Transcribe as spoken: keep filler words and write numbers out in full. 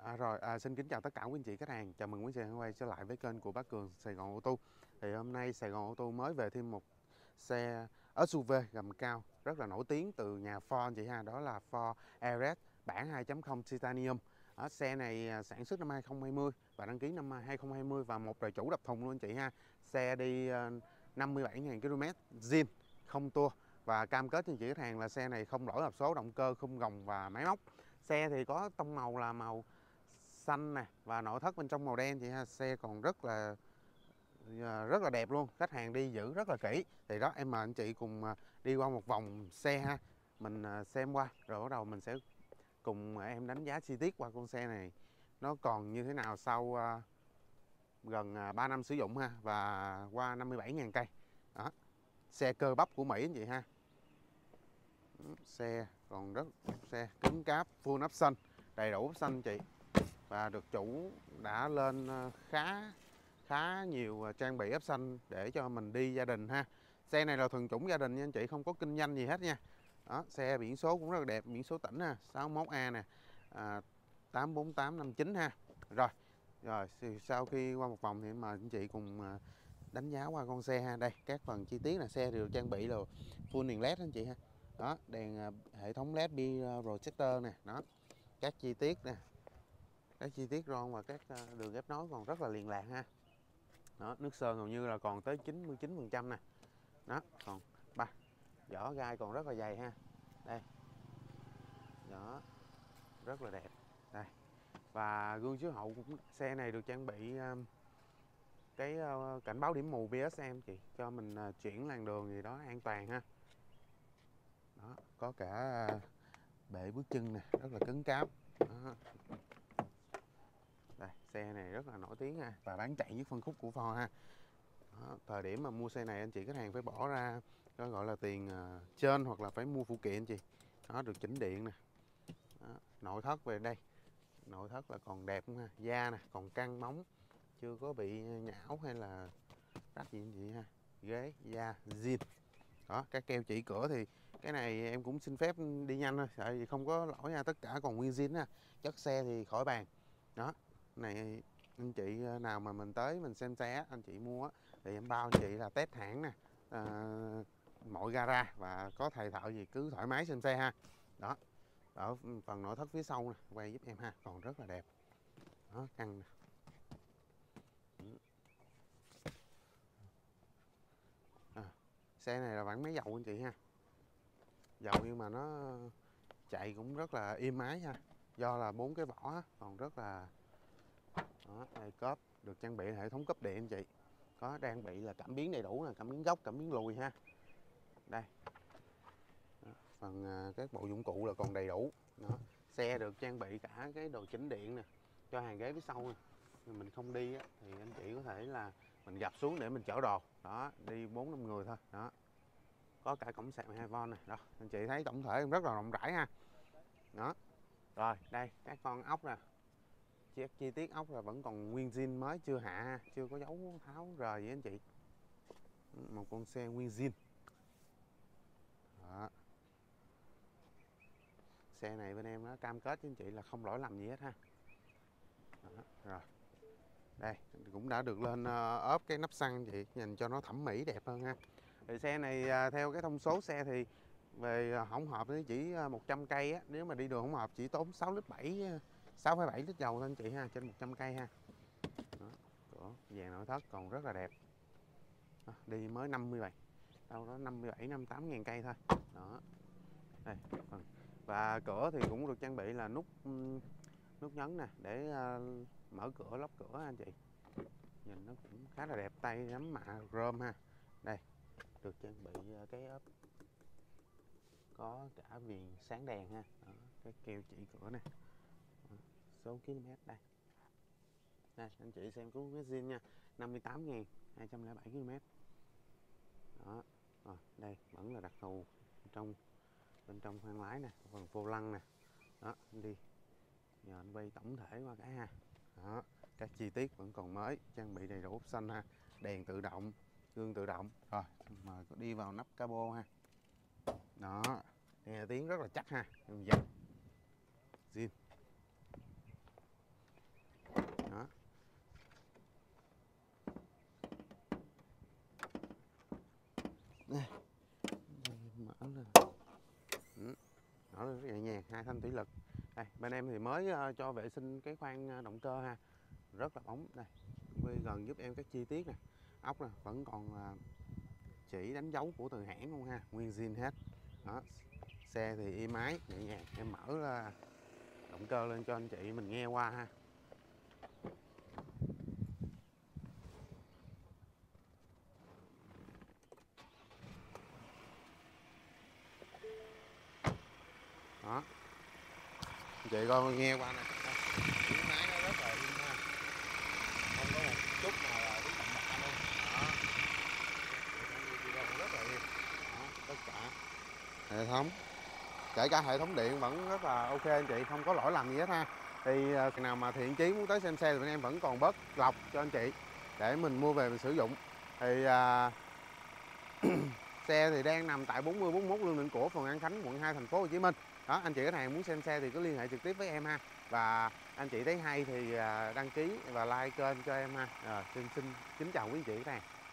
À, rồi à, xin kính chào tất cả quý anh chị khách hàng, chào mừng quý anh chị quay trở lại với kênh của bác Cường Sài Gòn Ô Tô. Thì hôm nay Sài Gòn Ô Tô mới về thêm một xe ét u vê gầm cao rất là nổi tiếng từ nhà Ford anh chị ha, đó là Ford Everest bản hai chấm không Titanium. Ở xe này sản xuất năm hai không hai không và đăng ký năm hai không hai không và một đời chủ đập thùng luôn anh chị ha. Xe đi năm mươi bảy nghìn ki lô mét zin không tua và cam kết cho anh chị khách hàng là xe này không lỗi hộp số, động cơ, khung gồng và máy móc. Xe thì có tông màu là màu xanh nè và nội thất bên trong màu đen chị ha. Xe còn rất là rất là đẹp luôn, khách hàng đi giữ rất là kỹ. Thì đó, em mời anh chị cùng đi qua một vòng xe ha, mình xem qua rồi bắt đầu mình sẽ cùng em đánh giá chi tiết qua con xe này nó còn như thế nào sau gần ba năm sử dụng ha, và qua năm mươi bảy nghìn cây. Đó, xe cơ bắp của Mỹ anh chị ha. Xe còn rất xe cứng cáp, full option, đầy đủ option chị, và được chủ đã lên khá khá nhiều trang bị option để cho mình đi gia đình ha. Xe này là thuần chủng gia đình nha anh chị, không có kinh doanh gì hết nha. Đó, xe biển số cũng rất là đẹp, biển số tỉnh ha, sáu mốt A nè, à, tám bốn tám năm chín ha. Rồi, rồi sau khi qua một vòng thì mời anh chị cùng đánh giá qua con xe ha. Đây, các phần chi tiết là xe đều trang bị là full đèn led anh chị ha. Đó, đèn hệ thống led bi projector nè, đó. Các chi tiết nè, các chi tiết ron và các đường ghép nối còn rất là liền lạc ha. Đó, nước sơn hầu như là còn tới chín mươi chín phần trăm nè. Đó, còn ba vỏ gai còn rất là dày ha. Đây. Đó, rất là đẹp. Đây. Và gương chiếu hậu cũng xe này được trang bị um, cái uh, cảnh báo điểm mù bê ét em chị, cho mình uh, chuyển làn đường gì đó an toàn ha. Đó, có cả uh, bệ bước chân nè, rất là cứng cáp. Đó. Đây, xe này rất là nổi tiếng ha và bán chạy nhất phân khúc của Ford ha. Đó, thời điểm mà mua xe này anh chị khách hàng phải bỏ ra có gọi là tiền uh, trên hoặc là phải mua phụ kiện anh chị. Đó, được chỉnh điện nè. Đó, nội thất về đây, nội thất là còn đẹp ha, da nè còn căng bóng, chưa có bị nhão hay là rách gì anh chị ha. Ghế da zin. Đó, các keo chỉ cửa thì cái này em cũng xin phép đi nhanh thôi, tại vì không có lỗi nha, tất cả còn nguyên zin ha. Chất xe thì khỏi bàn. Đó, này anh chị nào mà mình tới mình xem xe anh chị mua thì em bao anh chị là test hãng nè, à, mọi gara và có thầy thợ gì cứ thoải mái xem xe ha. Đó, ở phần nội thất phía sau nè, quay giúp em ha, còn rất là đẹp. Đó, căng nè. À, xe này là bản máy dầu anh chị ha, dầu nhưng mà nó chạy cũng rất là êm ái ha, do là bốn cái vỏ còn rất là. Đó, đây cốp được trang bị hệ thống cốp điện anh chị, có trang bị là cảm biến đầy đủ nè, cảm biến gốc, cảm biến lùi ha. Đây. Đó, phần các bộ dụng cụ là còn đầy đủ. Đó, xe được trang bị cả cái đồ chỉnh điện nè cho hàng ghế phía sau nè. Mình không đi á, thì anh chị có thể là mình gập xuống để mình chở đồ. Đó, đi bốn năm người thôi. Đó, có cả cổng sạc hai vôn nè. Đó, anh chị thấy tổng thể rất là rộng rãi ha. Đó, rồi đây các con ốc nè, chi, chi tiết ốc là vẫn còn nguyên zin mới chưa hạ, chưa có dấu tháo rời gì anh chị. Một con xe nguyên zin. Đó, xe này bên em nó cam kết với anh chị là không lỗi lầm gì hết ha. Đó, rồi đây cũng đã được lên ốp cái nắp xăng chị, nhìn cho nó thẩm mỹ đẹp hơn ha. Thì xe này theo cái thông số xe thì về hỗn hợp thì chỉ một trăm cây á, nếu mà đi đường hỗn hợp chỉ tốn sáu lít bảy, sáu phẩy bảy lít dầu thôi anh chị ha, trên một trăm cây ha. Đó, cửa dàn nội thất còn rất là đẹp. Đó, đi mới năm mươi bảy, đâu đó năm mươi bảy năm mươi tám ngàn cây thôi. Đó, đây và cửa thì cũng được trang bị là nút nút nhấn nè để uh, mở cửa lóc cửa anh chị, nhìn nó cũng khá là đẹp, tay nắm mạ chrome ha. Đây được trang bị uh, cái ốp có cả viền sáng đèn ha. Đó, cái keo chỉ cửa nè. Đó, số km đây. Đây anh chị xem cứu cái zin nha, năm mươi tám nghìn hai trăm lẻ bảy ki lô mét. Đó, rồi đây vẫn là đặc thù trong bên trong khoang lái nè, phần vô lăng nè. Đó, anh đi giờ anh quay tổng thể qua cái ha. Đó, các chi tiết vẫn còn mới, trang bị đầy đủ option ha, đèn tự động, gương tự động. Rồi mời đi vào nắp capo ha. Đó, nghe tiếng rất là chắc ha, em dập zin. nhẹ nhàng, hai thanh thủy lực. Đây, bên em thì mới uh, cho vệ sinh cái khoang động cơ ha, rất là bóng. Đây, quay gần giúp em các chi tiết nè, ốc nè vẫn còn uh, chỉ đánh dấu của từ hãng luôn ha, nguyên zin hết. Đó, xe thì êm ái nhẹ nhàng. Em mở uh, động cơ lên cho anh chị mình nghe qua ha. Đó, anh chị coi nghe qua nè, tiếng máy nó rất là êm ha, không có một chút nào là tiếng động bạ luôn. Đó, rất là êm. Đó, tất cả hệ thống, kể cả hệ thống điện vẫn rất là ok anh chị, không có lỗi lầm gì hết ha. Thì uh, nào mà thiện chí muốn tới xem xe thì bên em vẫn còn bớt lọc cho anh chị để mình mua về mình sử dụng. Thì uh, xe thì đang nằm tại bốn mươi bốn mươi mốt Lương Định Của, phường An Khánh, quận hai, thành phố Hồ Chí Minh. Đó, anh chị khách hàng muốn xem xe thì cứ liên hệ trực tiếp với em ha. Và anh chị thấy hay thì đăng ký và like kênh cho em ha. Rồi, xin xin kính chào quý anh chị khách hàng.